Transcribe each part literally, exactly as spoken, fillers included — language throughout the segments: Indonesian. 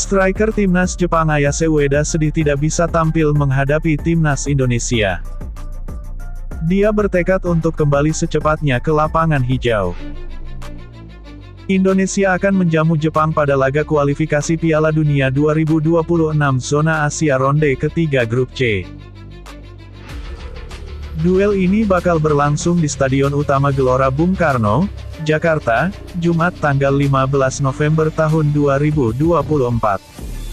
Striker timnas Jepang Ayase Ueda sedih tidak bisa tampil menghadapi timnas Indonesia. Dia bertekad untuk kembali secepatnya ke lapangan hijau. Indonesia akan menjamu Jepang pada laga kualifikasi Piala Dunia dua ribu dua puluh enam zona Asia ronde ketiga grup C. Duel ini bakal berlangsung di Stadion Utama Gelora Bung Karno, Jakarta, Jumat tanggal lima belas November tahun dua ribu dua puluh empat.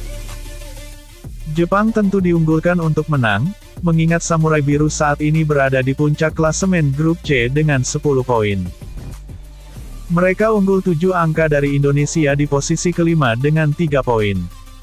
Jepang tentu diunggulkan untuk menang, mengingat Samurai Biru saat ini berada di puncak klasemen grup C dengan sepuluh poin. Mereka unggul tujuh angka dari Indonesia di posisi kelima dengan tiga poin.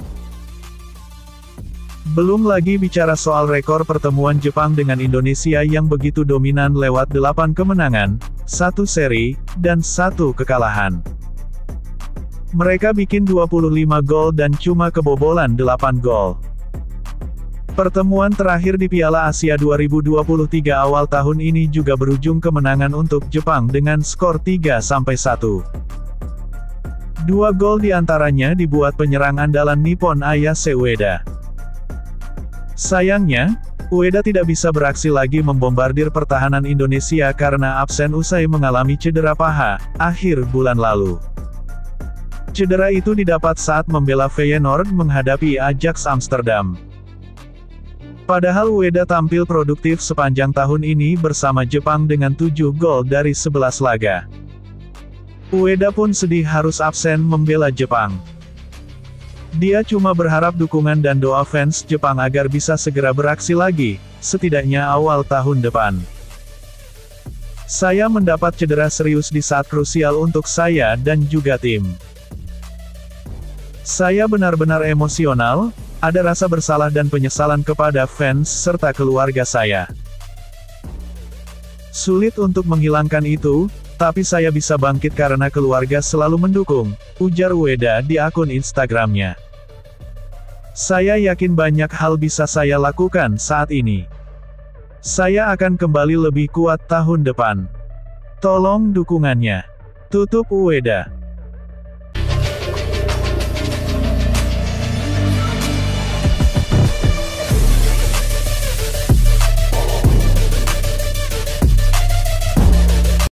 Belum lagi bicara soal rekor pertemuan Jepang dengan Indonesia yang begitu dominan lewat delapan kemenangan, satu seri, dan satu kekalahan. Mereka bikin dua puluh lima gol dan cuma kebobolan delapan gol. Pertemuan terakhir di Piala Asia dua ribu dua puluh tiga awal tahun ini juga berujung kemenangan untuk Jepang dengan skor tiga satu. Dua gol diantaranya dibuat penyerang andalan Nippon Ayase Ueda. Sayangnya, Ueda tidak bisa beraksi lagi membombardir pertahanan Indonesia karena absen usai mengalami cedera paha, akhir bulan lalu. Cedera itu didapat saat membela Feyenoord menghadapi Ajax Amsterdam. Padahal Ueda tampil produktif sepanjang tahun ini bersama Jepang dengan tujuh gol dari sebelas laga. Ueda pun sedih harus absen membela Jepang. Dia cuma berharap dukungan dan doa fans Jepang agar bisa segera beraksi lagi, setidaknya awal tahun depan. Saya mendapat cedera serius di saat krusial untuk saya dan juga tim. Saya benar-benar emosional, ada rasa bersalah dan penyesalan kepada fans serta keluarga saya. Sulit untuk menghilangkan itu, tapi saya bisa bangkit karena keluarga selalu mendukung, ujar Ueda di akun Instagramnya. Saya yakin banyak hal bisa saya lakukan saat ini. Saya akan kembali lebih kuat tahun depan. Tolong dukungannya. Tutup Ueda.